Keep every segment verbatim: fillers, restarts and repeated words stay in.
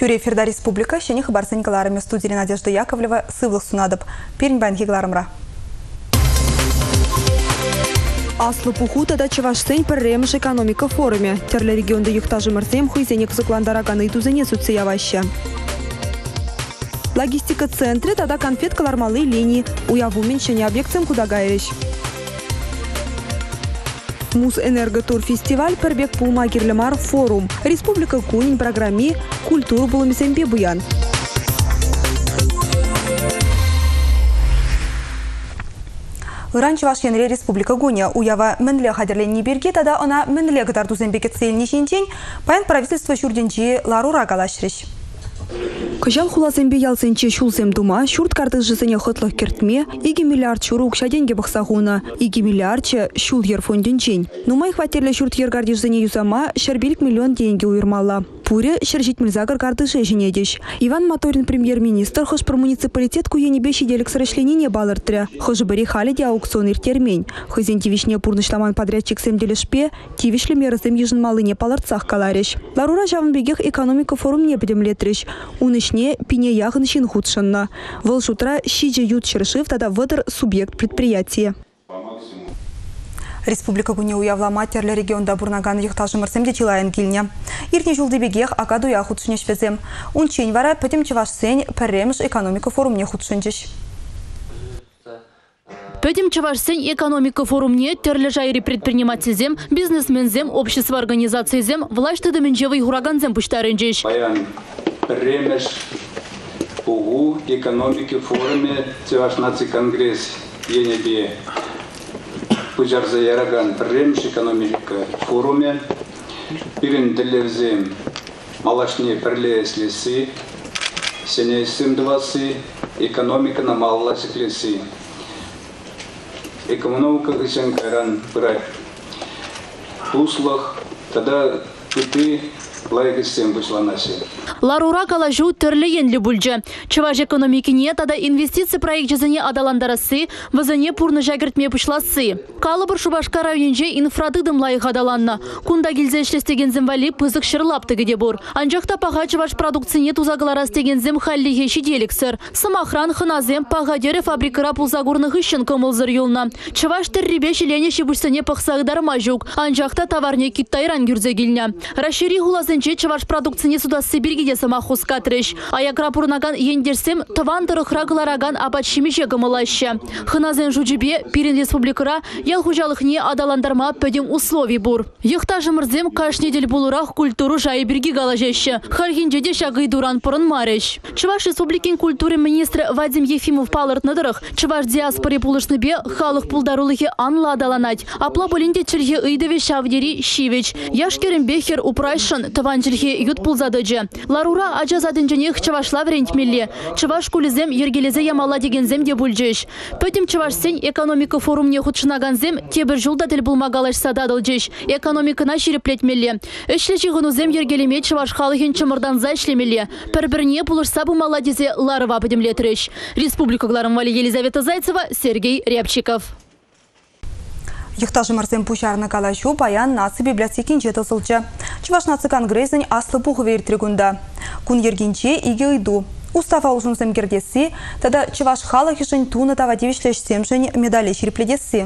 Тюре Ферда Республика, щених барсенькаларами студии Надежда Яковлева, сывлых сунадып. Пернбанки гларамра. Аслы пуху тада Чавашсен пірремш экономика форуме. Терлі регионда юхтажы мырзем хуйзенек зыкландараганы тузене суцеяваща. Логистика центре тада конфет калармалы линии. Уяву меньшене объектам кудагайрещ. Мусэнерготур фестиваль пербек пулма гирлемар форум. Республика Кунин программе культуру булымсембе буян. Раньше ваш янре Республика Гуня уява менле хадерлен не берге, тогда она менле гатарту зембеке цельный день, паян правительство шурденчи ларура галашрищ. Кожал хулазембе ялсенче шулзем дума, шурт картыз жизыне хотлых кертме, иги миллиард чуру укша деньги бахсагуна, иги миллиардче шул ер фонденчень. Нумай хватерле шурт ер гардиш зыне юзама, шербилик миллион деньги уйрмала. Пуре шержит мильзагар картыше женедиш. Иван Моторин премьер-министр хош про муниципалитет куенебе щеделик срышленение балыртря. Хош бери халиди аукцион иртермень. Хозин тивишне пурныштаман подрядчик семделешпе, тивишле мерзем ежин малыне палырцах калариш. Ларура жавнбегех экономика форум не подемлетрищ. Унышне пине яхын щин худшанна. Волшутра щиджи ют чершив тада выдр субъект предприятия. Республика Гуне уявла матерлі регионда бурнаган юхтажы мырсемде чилайын килне. Иртне жулды бегех акаду я худшыне швезем. Унчень вара пөтем чевашсен пәрремш экономика форумне худшынчыш. Пөтем чевашсен экономика форумне терлі жайри предпринимательзем, бизнесмензем, общество организациязем, власть тыдымінжевый хураганзем пуштарынчыш. Баян пәрремш угу экономики форуме Чеваш наци конгресс енебе. Пуджарза яраган премш экономика форуме, пирин телевизем малашне перлес лесы, сене симдвасы, экономика на малласик лесы. Экономика гысен кайран брать услуг, тогда ты лайгысем бушланаси. Ларура калажу терлеген любульджа. Чаваш экономики нет, ада инвестиции проект жезене адаландарасы, вазане пурны жагертме пушласы. Калыбыр Шубашка районенже инфрадыдым лайық адаланна. Кунда гилзе шлестеген земвали пызык шырлапты геде бур. Анжақта паға чаваш продукцине тузагылара стеген зем халлиге шиделіксір. Самахран хыназем паға дере фабрикара пулзагурных ищен кымылзыр юлна. Чаваш террибе шилене шибушсене пақсағыдарма жүк. Анжақта товарне киттайран гюрзе гилня. Рашири хулазенче чаваш продукцине судасы биргеде самахус катрыш. Аякра пурнаган ендерсем тавандыры храгылараган абатшимише гымылаща. Хыназен жуджибе пирин республикара ял хужалыхне адаландарма пөдем условий бур. Ехтажы мырзем каш недель булурах культуру жайы бирги галажеща. Хархинджеде шагы дуран пырын марыш. Чуваш республикин культуры министр Вадим Ефимов палыртныдырых. Чуваш диаспоре пулышныбе халық пулдарулыхе анла адаланать. Апла болинде чырхе ыйдыве шавдери шивич. Яшкерен бехер упрайшын таванчырхе ют пулзадыджы. Ларура ажазадынженех чавашла врентмелле. Чаваш кулизем ергелезе ямала дегензем де бульджеш. Пөтем чавашсен экономика форумне худшынаганзем тебір жылда тіл булмагалаш сададылджеш. Экономикана ширеплетмелле. Эшлечи гынузем ергелеме чаваш халыхен чымырдан зашлемелле. Пір-бірне пулышса бумала дезе ларыва подемлетреш. Республика Гларамвали Елизавета Зайцева, Сергей Рябчиков. Юхтажы мырзем пушарны калашу паян наци библиотекин жетосылчы. Чуваш наци конгрессен аслы пухы вертригунда. Кун ергенче иге ыйду. Устава узунсем кердеси, тада чуваш халық ешін туны тавадевишлешсем жын медали шерепледеси.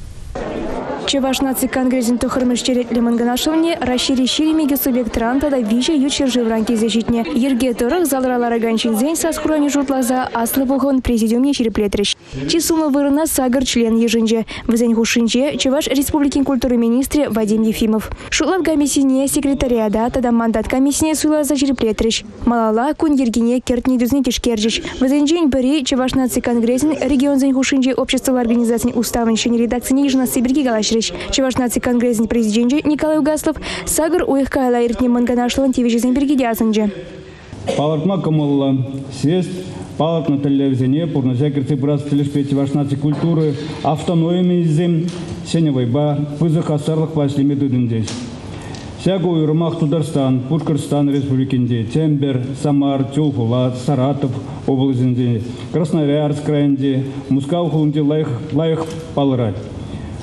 Чеваш наци конгрессен тухырмышчерет леманганашывне расшири ширемеге субъектран тада виже ючер живранки защитне. Ерге турых залралары ганчинзень со скрони жутлаза аслы бұғын президиумне шереплетриш. Чисумы вырына сагыр член ежинже. Візень хушинже Чеваш республикин культуры министре Вадим Ефимов. Шутлав комиссине секретариада тада мандат комиссине суйлаза шереплетриш. Малала кун ергине кертни дүзне тишкерджиш. Візень жень bëри Чеваш наци конгрессен регион зень хушинже общество организаций уставын шени редакцияне ежина Сибирги галаш. Чеваш наци конгрессен президент Николай Угаслов сагыр уйхка лайртне манганашлын тивижезен бергедясынже. Палартма камолла съезд палат на телевизионе пурна жакерцы брас телешпе Чеваш наци культуры автономизм сеневой ба пызых асарлых пашлеме дудындеш. Сяго уйрмах Тударстан, Пушкарстан республикинде, Тембер, Самар, Тюлфула, Саратов областинде, Красноярск крайинде, Мускау хулунде лайх лайх палырать.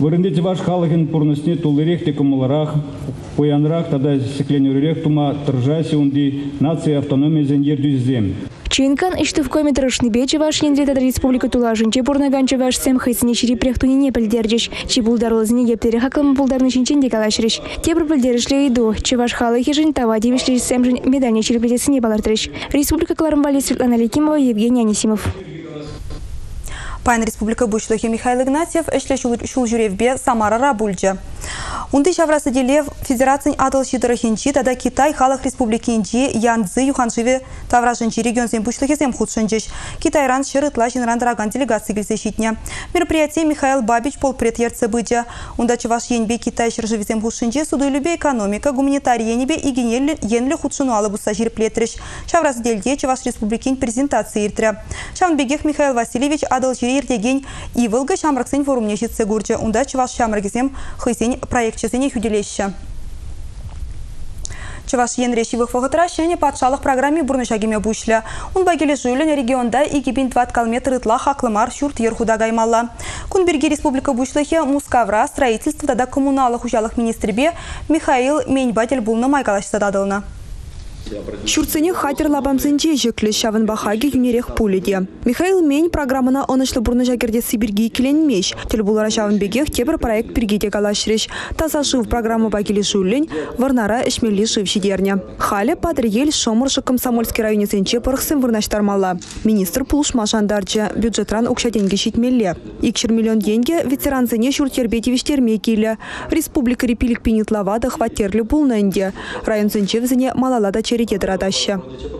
Вырынды чуваш халыгын пурнысне тулырек текумларах, поянрах, тогда секленюрек тума торжайся унди нации автономии зендердюзем. Чинкан иштывкоми тырышны бече ваш ендреда республика тулажын че бурнаган че ваш сем хайсыне черепрехтуни не пельдердж. Че булдарылызыне ептері хакылым булдарны шинченде калашрыш. Тебір пельдерішле иду. Че ваш халыхи жын тава девишле сем жын медальне череплетесыне балартырыш. Республика Кларымбали Светлана Лекимова, Евгений Анисимов. Пайн республика бушлыхи Михаил Игнатьев эшле шул жүревбе Самарара бульджа. Унды шаврасы делев Федерациян адыл шидырыхинчи, тада Китай халық республикинчи Янцзы юханшиве тавражынчи регионсен бушлыхизем худшынчиш. Китайран шырытла жинрандраган делегации гильзе щитня. Мероприятие Михаил Бабич полпред ерцебыджа. Унда чуваш енбе Китай шырживизем худшынчи, суду любе экономика, гуманитарий енбе и генелі худшыну алыбуса жирплетриш. Шаврасы дельде чуваш республикин презентации иртря. Шавнбегех Михаил Васильевич адыл шири иртеген ивылга шамраксен форумне щитсе гурджа. Унда чуваш шамракизем хысень проект чесене хюделеща. Чуваш енрешивых воготращение патшалық программе бурнышагиме бушля. Он багеле жюлен регионда и гибин двадцать километр итла хаклымар шурт ерхуда гаймалла. Кунберги республика бушлахе Мускавра строительство тада коммуналых ужалых министрбе Михаил Меньбатель булна майгалашса дадылна. Шурцене хатер лабамсенче жекле шавын бахаги юнерех пуледе. Михаил Мень программана онышлы бурны жагерде Сибирги киленмеш. Телбулара шавын бегех тебір проект пиргеде калашреш. Таза жив программу багили жуллень, варнара эшмели жив шидерня. Хале Падриель Шомыршы Комсомольский районе сенче пырхсым вырнаштармала. Министр пулушма жандарча бюджетран укша деньги щитмелле. Икшер миллион деньги ветеран зене шуртербете виштерме киле. Республика репилик пенитлавада хватерли булненде. Район сенче в зене малалада чередет радаща.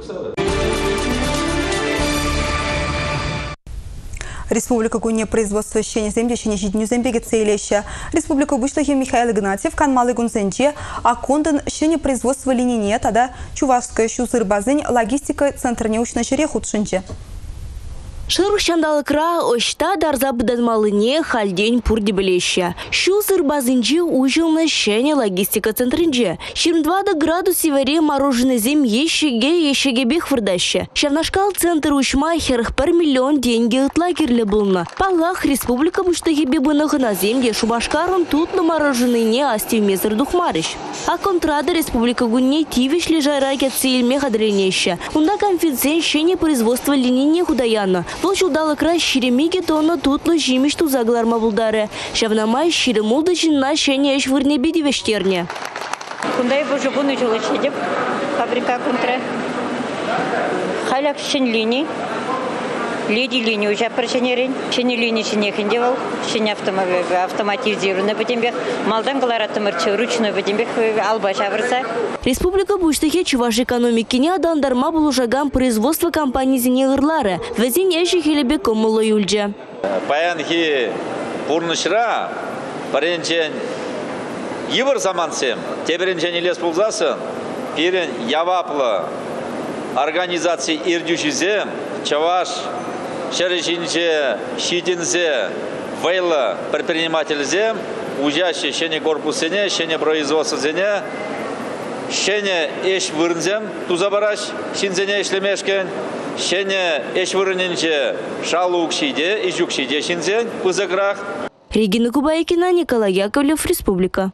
Республика Гуне производство щене земли щене жидню зембеге целеща. Республика Бушлахи Михаил Игнатьев канмалы гунзенче, а конден щене производство линине, тогда чувашская щузыр базынь логистика центр неучной шере худшинче. Шыру шандалыкра ошта дарза быдадмалыне хальдень пурди білеща. Шу сырбазынче ужылны щене логистика центринче. Ширм двадцать градус севере мороженое зем ещеге ещеге бех вырдаща. Шавнашкал центр ушма херх пер миллион деньги отлагерле булна. Палах республика буштахи бебынах на земле шубашкаром тут на мороженое не асти вместо духмарищ. А контрада республика Гунне тивиш лежайраки цельме хадренеща. Унда конфиденция щене производства линии худаяна. Площадь удала край щеремиги тонна тут ложими что загларма булдаре. Шавнамай щеремулдачин на щене ещ вырне биди вештерне. Кундай боже буны жилочедев фабрика контре. Халяк щен линий. Леди линии уже проченерень. Щене линии щене хиндевал. Щене автоматизированный потембех. Малдан галаратымырчы ручной потембех алба шаврца. Республика Буштахе чуваш экономики не адандарма булужагам производства компании зенегырлары. Везень ещё хилебе коммула юльджа. Паянхи пурнышра паренчен ивр замансем. Теберенчен лес пулзасын. Пирен яваплы организации ирдюшизем. Чаваш шерешинче шитинзе вейла предпринимательзем. Ужаще щене корпусене, щене производствозене. Щене эш вырнзем тузабараш, шинзене эшлемешкен. Щене эш вырненче шалук шиде, ижук шиде шинзен, пызыкрах. Регина Кубайкина, Николай Яковлев, Республика.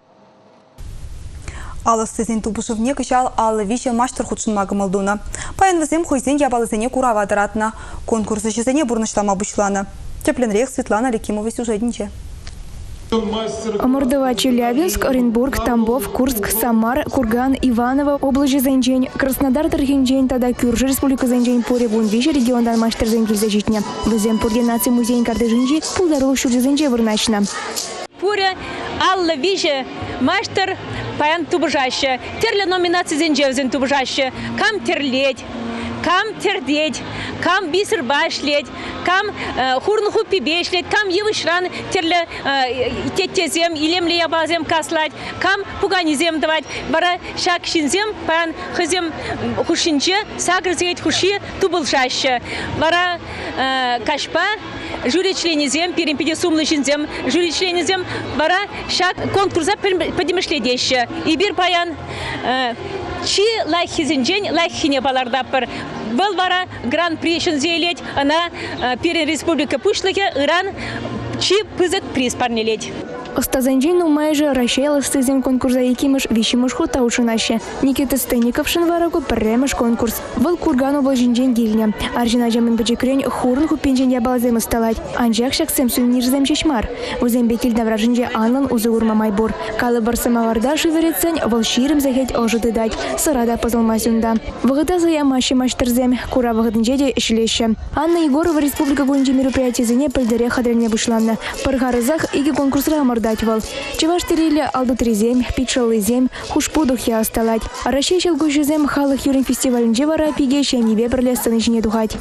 Аллы сызен тубушевне кышал аллы вище мастер худшын магымылдуна. Паян візем хойзен ябалызене куравадыратна. Конкурсы жезене бурныштама бушлана. Тепленрех Светлана Лекимова сюжетниче. Мордова, Челябинск, Оренбург, Тамбов, Курск, Самар, Курган, Иваново, область Зенджень, Краснодар, Тархинджень, тада Кюржи, Республика Зенджень, Поре, Бунвиже, регион Мастер Зенджель защитня. Везем Поре нации музей Кардежинджи, Пулдару Шурджи Зенджи вырначна. Поре, Алла Виже, Мастер, Паян Тубжаще, Терля номинации Зенджевзен Тубжаще, Кам Терлеть. Кам тердеть, кам бисер башлеть, кам хурнху пибешлеть, кам евышран терле тетезем, илемле ябазем каслать, кам пуганизем давать, бара шак шинзем, пан хазем хушинче, сагрзеть хуши тубылшаще, бара кашпа, жюри членизем, перемпеде сумлы шинзем, жюри членизем, бара шак конкурса подимышледеще, и бир паян Чи лайхизинжень лайхине балардаппар. Был вара гран-при шензелеть, она перед республика Пушлыке, Иран, чи пызык приз парнелеть. Остазанжин умайже Россия стызем конкурса якимыш вещимыш хута ушынаще. Никита Стенников шынварагу премеш конкурс. Выл курган облажинжен гильня. Аржина жамын бджекрень хурн хупенжен ябалзем усталать. Анжак шаксем сувенирзем шешмар. Узембе кильдавражинже анлан узы урма майбур. Калыбар самоварда шиверецень выл ширым захеть ожиды дать. Сырада позалмазюнда. Вагыда заямащи мачтырзем. Кура вагыдынжеде шлеще. Анна Егорова республика гунджи мероприятие зене пальдере хадренне вышланна. Паргарызах иги конкурсра мордать вол. Чеваш терили алдутризем, пичалызем, хушпудух я осталать. А Россия щелгущезем халых юрин фестиваль вара пиге щами вебрле станычне духать.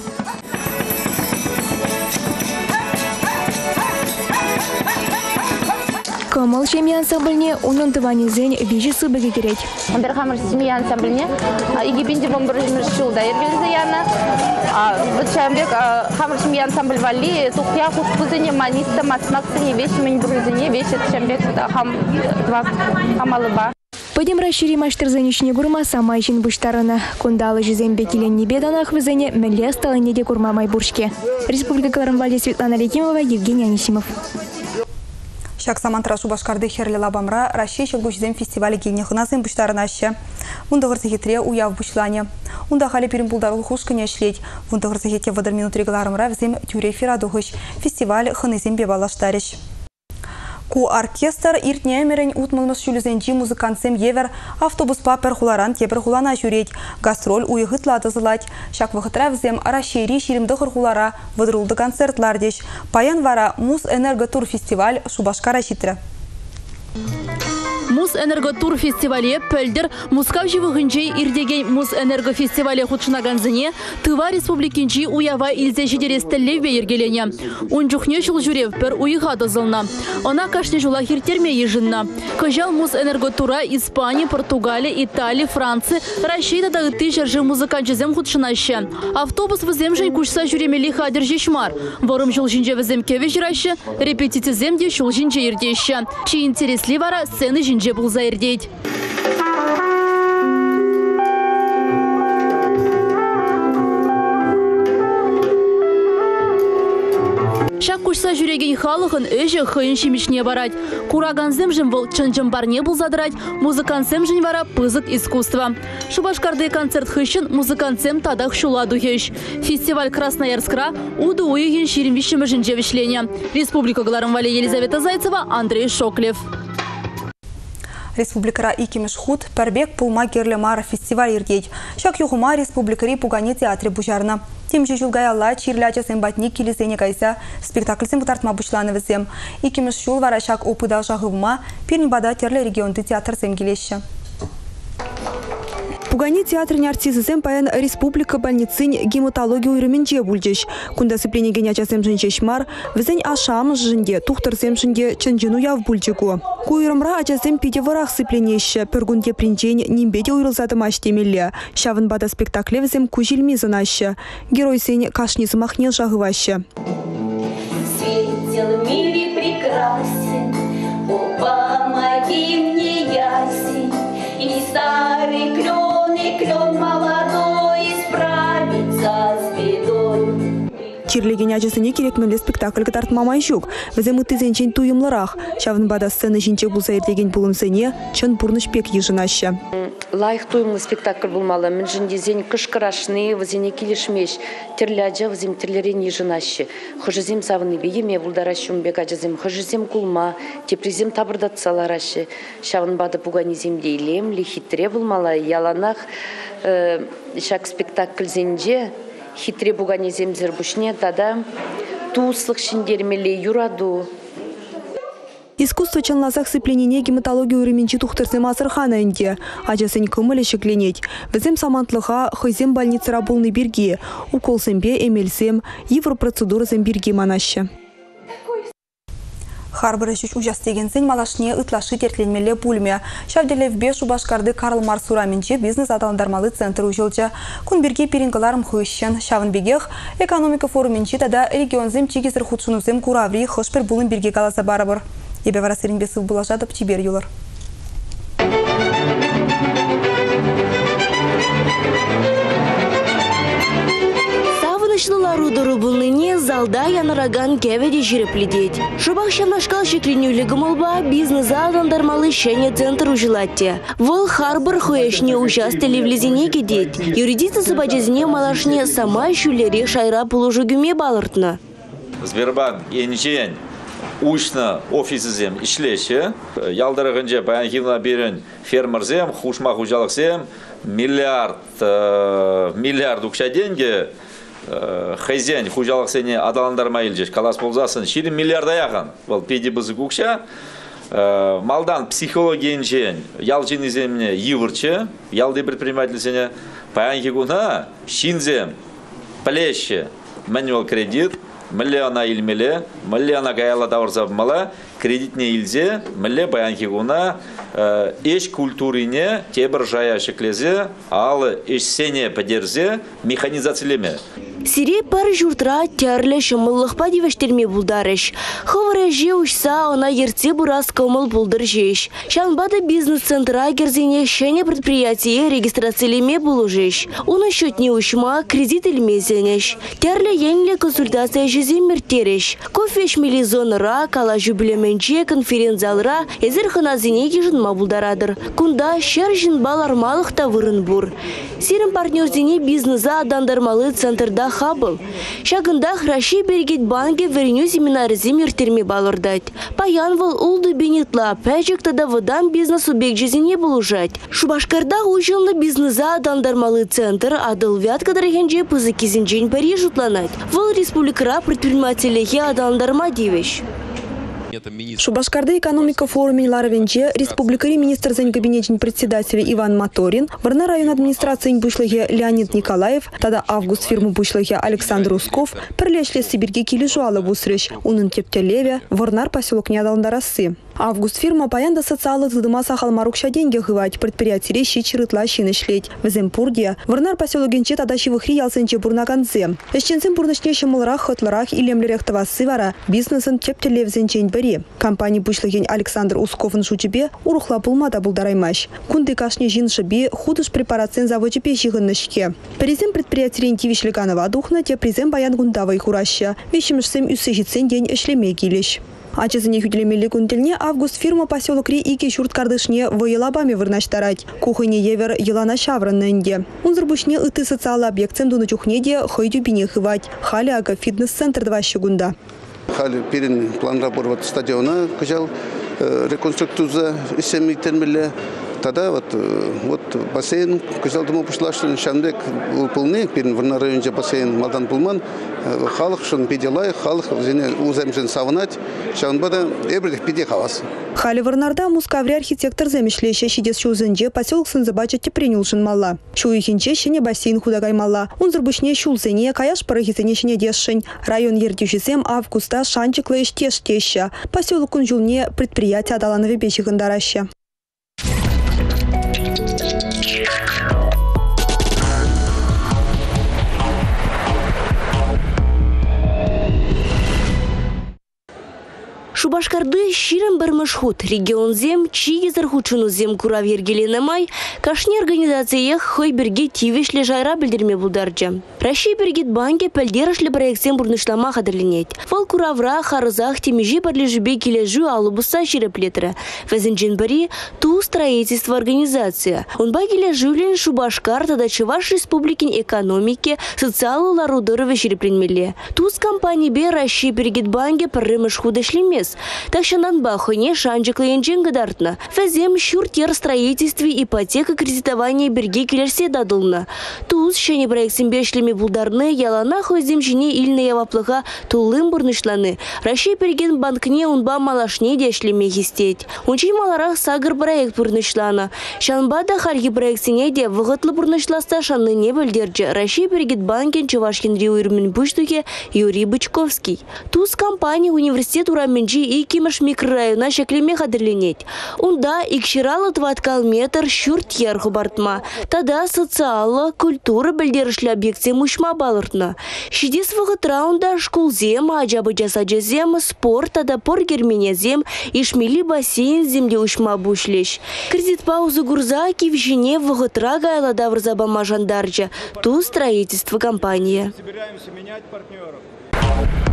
Камал семья ансамбльне унон тывани зень вижи сыбыги кереть. Берхамр семья ансамбльне иги бинди бомбаржмир шулда эргелзаяна. Вот чамбек хамр семья ансамбль вали тухя хуспузыне маниста масмаксыне вещи мен брузыне вещи чамбек хам два хамалыба. Пойдем расшири маштер заничне гурма сама ищен буштарана. Кундалы жизем бекилен небеданах вызене мэле стала неде гурма майбуршке. Республика Кларамвале Светлана Лекимова, Евгений Анисимов. Шак самантрашу башкарды херли лабамра Россия щелгущезем фестивале гильнехыназым буштарынаще. Унда гырзахетре уяв бушлане. Унда хали перемпулдарул хушкыне шлеть. Унда гырзахете вадар минут регларымра взем тюре фирадухыш. Фестиваль хынызем бебалаштарищ. Ку оркестр иртне эмерен утмылмыз шүлізенчи музыкантсем евер автобус папер хуларан тепер хулана жүреть. Гастроль уйғытла дызылать. Шак вғытра взем арашери ширимдығыр хулара выдрулды концертлар деш. Паян вара Мус энерготур фестиваль Шубашкара шитрі. Мус энерготур фестивале пөлдер мускав живығынжей ирдеген Мус энергофестивале худшынаганзыне тыва республикинчи уява илзе жидерестеллевбе ергелене. Унжухне жыл жүрев бір уйға дызылна. Она кашне жула хиртерме ежынна. Кыжал Мус энерготура Испания, Португалия, Италия, Франция, Россия да ты жержи музыканчызем худшынаще. Автобус візем жын кушса жүремели хадер жешмар. Ворым жыл жинже візем кеве жираще, репетицизем де шул жинже ердеще. Чи интересли вара сцены жинже был заирдеть. Шак кушса жүреген халықын өжі хыйын шимишне барать. Кураганзем жын вол чынжым барне был задрать, музыкантсем жын вара пызык искусства. Шубашкарды концерт хыщын музыкантсем тадах шула духеш. Фестиваль Красноярскра уды уйген ширим вишімі жынже вишлене. Республика Кларамвале Елизавета Зайцева, Андрей Шоклев. Республикара икимеш худ пербек пулма герлемар фестиваль ирдеть. Шак юхума республикари пугани театре бужарна. Тем же julgayalla чирляча сэмбатник килизене кайса спектакльсем бутартма бушланы візем. Икимеш шул вара шак опыдал жағывма пирнибада терле регионды театр земгелеші. Пугани театрын артизызем паян республика больницын гематология уйрыменже бульдеш. Кунда сыплене генячасем жынчешмар, візен ашам жынде, тухтырсем жынде чынжыну яв бульдегу. Куйрымра ачасем пиде варах сыпленеші, пергунде принчень нимбеде уйрылзадым аштемелі. Шавын бада спектакле візем кужильми занашы. Герой сен кашнизы махне жағывашы. Светил в мире прекрасен, о, помоги мне, ясень, и старый клен. Чирлеген ачасыне керекмелі спектакль тартмамай жүк. Візем үттізенчен туйымлырақ. Шавын бада сцены жинче бұлса ерлеген бұлымсыне чын бұрныш пек ежынашы. Лайық туйымлы спектакль бұлмалы. Мен жіндезен кышқырашны, візене келішмеш. Терляча візем терлерен ежынашы. Хыжызем савыны бейеме бұлдарашы бек ачазем. Хыжызем кулма, тепризем табырдатсаларашы. Шавын бада пуганизем дейлем, лихитре бұлмалы. Яланақ шак спектакль зенже хитре буганизем зербушне тада туслық шиндермеле юраду. Искусство чанлазах сыпленене гематологию уременчи тухтырсем асырхана инде. Ачасын кымылы шекленеть. Візем самантлыға хызем больницыра болны бирге. Уколсембе эмельсем, евро процедурасем бирге манашы. Харбыры жүш ужастегенсен малашне ытлашы тертленмелі пульме. Шавделев бе Шубашкарды Карл Марс ураменче бизнес адаландармалы центр ужылчы. Күн бірге перингаларым хыщен. Шавын бегех экономика форуменче тада регионзем чигезір худшынузем кураври хышпер булын бірге каласа барабыр. Ебе вара сырынбесів булажадып чибер юлар. Савынышлылар удыру бұлыне залда янараган кеведе жирепледеть. Шубах шамнашкал шекленюлі гымылба бизнеса адаландармалы шене центр ужилатте. Вол харбор хуешне участели в лизине кедет. Юридица сабаджезне малашне сама шулере шайра положу гюме балыртна. Сбербанк енчен учно офисізем ишлеші. Ялдырығынже баянхивна берін фермерзем, хушма хужалықсем миллиард, миллиард укша деньги хозяин хужалықсене адаландарма илжеш. Калас болзасын ширин миллиард аяған. Бұл педи бізі укша. Малдан психологиянчен ялжин иземне йывырчы, ялды предпринимательсене баянхигуна шинзем плеще мануал кредит, миллиона илмеле, миллиона гаяла даварзабмала, кредитне илзе, милле баянхигуна эш культурине тебір жая шеклезе, ал эш сене подерзе механизациялеме. Сире пар журтра тярле шымыллық падивештерме булдарыш. Ховара же ушса она ерце бурас комыл булдыр жеш. Шанбада бизнес-центра герзине шене предприятие регистрациялеме булужеш. Уна счетне ушма кредит илмезенеш. Тярле енле консультация жизем мертереш. Кофеш милизонра, кала жюблеменче конференц-залра эзер ханазине кижынма булдарадыр. Кунда шер жинбал армалых тавырын бур. Сирен партнерзине бизнеса адандармалы центрда хабыл. Шагындах Раши Бергит банке верню семинаризм ертерме балырдать. Паянвал улды бенетла, пәжік тада водан бизнес убег жизни булужать. Шубашкарда ужылны бизнеса адандармалы центр адыл вяткадархенже пызыкизинжен пари жутланать. Вол республикара предпринимателяхе адандарма девеш. Шубашкарда экономика форуме Ларовенче республикари министр зен кабинетин председателя Иван Моторин, Варна район администрации бушлыхе Леонид Николаев, тада август фирму бушлыхе Александр Усков, прилешле Сибирге килижуала бусрыш, унын тептелеве, Варнар поселок Неадаландарасы. Август фирма паянда социалы тыдыма сахалмарук деньги хывать, предприятие щичерытла щины шлеть. В Земпурге, Варнар поселогенче тадащивых риялсенче бурнаканзе. Эшченцем бурночнейше мылрах, хотларах и лемлерях тавасывара, бизнесен тептелевзенчень бери. Компания бушлыхень Александр Усковын шучебе урухла пулмада булдараймаш. Кунды кашне жиншебе худыш препарацен заводчебе жиғыннышке. Презем предприятие Тивишлиганова духна те презем баян гундавай хураща. Вещемшсем үсежицен день эшлеме килиш. А чезіне хүделемелі күнтіліне август фирма поселок Ри ике шурт кардышне воелабами вырнаштарать. Кухыне евер елана шавранненде. Унзырбушне ыты социалы объектсем дуны чухнеде хойдю бине хывать. Халяга фитнес-центр два щегунда. Хали перен план работы стадиона, кажал реконструктуза исемитенмеле. Тогда вот вот бассейн, кажал дома пошла, что шамдек полный, перен в районе бассейн Малдан Пулман, халах шон педелай, халах зене уземжен савнать, шамбада эбрих педе хавас. Хали Варнарда мускаври архитектор замешлеща щидес шузенже поселок Сынзабачати принял мала. Шуихинче щене бассейн худагаймала. Унзырбушне шулзене каяш парахизене щене дешшень. Район ердюшисем августа шанчикла иштеш теща. Поселок Кунжулне предприятие адаланове бещихандараща. Шубашкарды ширен бармашхут регион зем, чиги зархучуну зем курав ергелене май, кашни организациях хой берге тивешле жайра билдерме булдарджа. Раши Бергит банке пельдерашле проектсем бурнышлама хадерленет. Вол куравра харызах темежи подлежбе кележу алубуса ширеплетра. Везенджен бари ту строительство организация. Он багиля живлен Шубашкар тада Чуваш республикин экономике социалы ларудорове ширепленмеле. Туз компании бе Раши Бергит банке парремашхуда шлемес. Так что бахуне шанчик ленчен гадартна. Фазем щуртер строительстве ипотека кредитование берги келерсе дадылна. Туз шене проектсем бешлеми булдарны ялана хозем жіне ильная ваплыға тулым бурнышланы. Раши Берген банкне унба малашне дешлеме естеть. Унчи маларах сагыр проект бурнышлана. Шанбада харги проектсене де вғытлы бурнышласта шанны не бөлдерджі. Раши Бергет банкен Чувашкин риуирмен буштуке Юрий Бычковский. Туз компания университет ураменджи и кимаш микрорайона шеклеме хадерленеть. Унда икширалы тваткал метр щурт ярху бартма. Тада социала, культура бельдерышлі объекте мушма балыртна. Шидес вғыт раунда шкулзем, аджабы жасаджазем, спорт, тада поргерменезем, ишмели бассейн земле ушма бушлеш. Кредит паузу гурза кивжине вғыт рага айла врзабама жандарджа. Ту строительство компания. Собираемся менять партнеров.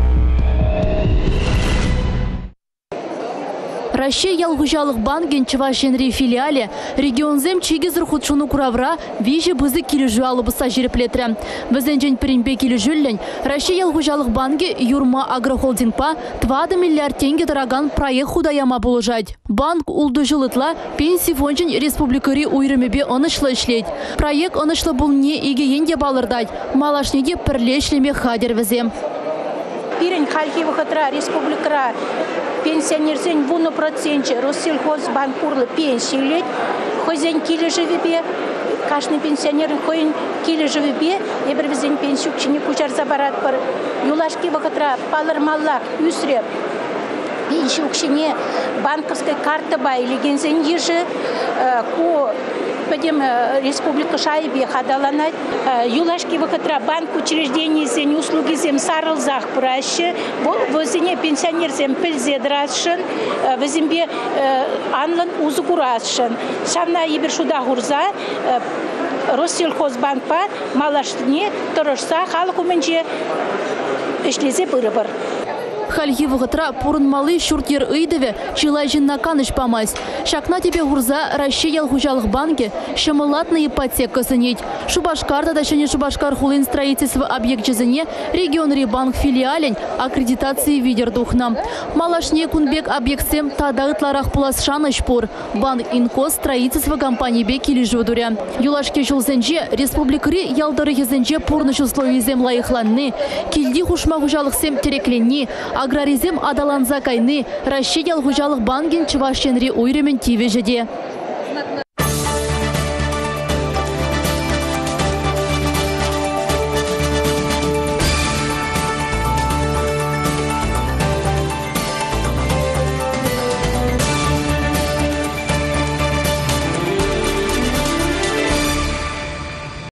Россия ялгужалық банкен Чувашенри филиале регионзем чигизр худшуну куравра вижи бызы килежу алыбыса жереплетрі. Бізенжен перенбе килежуллен Россия ялгужалық банке юрма агрохолдингпа двадцать миллиард тенге дороган проект худаяма болжать. Банк улды жылытла пенсий фонжен республикари уйрымебе онышлы ишлет. Проект онышлы бұл не игеенде балырдать. Малашнеде пірлешлеме хадер візем. Пирен хальхи выходра республикара пенсионерзен вуну проценте Россельхозбанк курлы пенсии лет, хозяин киле живебе, каждый пенсионер хозяин киле живебе, и бервизен пенсию кчини кучар забарат пар, юлашки выходра палар маллах юсреп. Пенсию кчине банковской карта ба или гензен ежи ку Пойдем республика Шайбе хадаланать. Юлашки выходра банк учреждений зен услуги зем сарылзах праще. Возине пенсионер зем пельзе драшен. Возимбе анлан узукурашен. Шамна ебер шуда гурза. Россельхозбанкпа малашне торышса халку менже ишлезе бырыбыр. Хальхи вғытра пурын малы шуртер ыйдыве чилайжин наканыш памайс. Шакна тебе гурза Россия ялгужалық банке шамылатны ипотека зынеть. Шубашкарда да шене Шубашкар хулин строительство объект жезыне регион банк филиален аккредитации видер духна. Малашне кунбек объектсем тадаутларах пулас шаныш пур. Банк инкос строительство компании беки лежудуря. Юлашке жулзенже республикари ялдары зенже пурныш условиезем лайықланны. Килди хушма хужалықсем терекленни. Аграризем адаланза кайны, Россия ялгужалық банген Чувашенри уйремен тивежеде.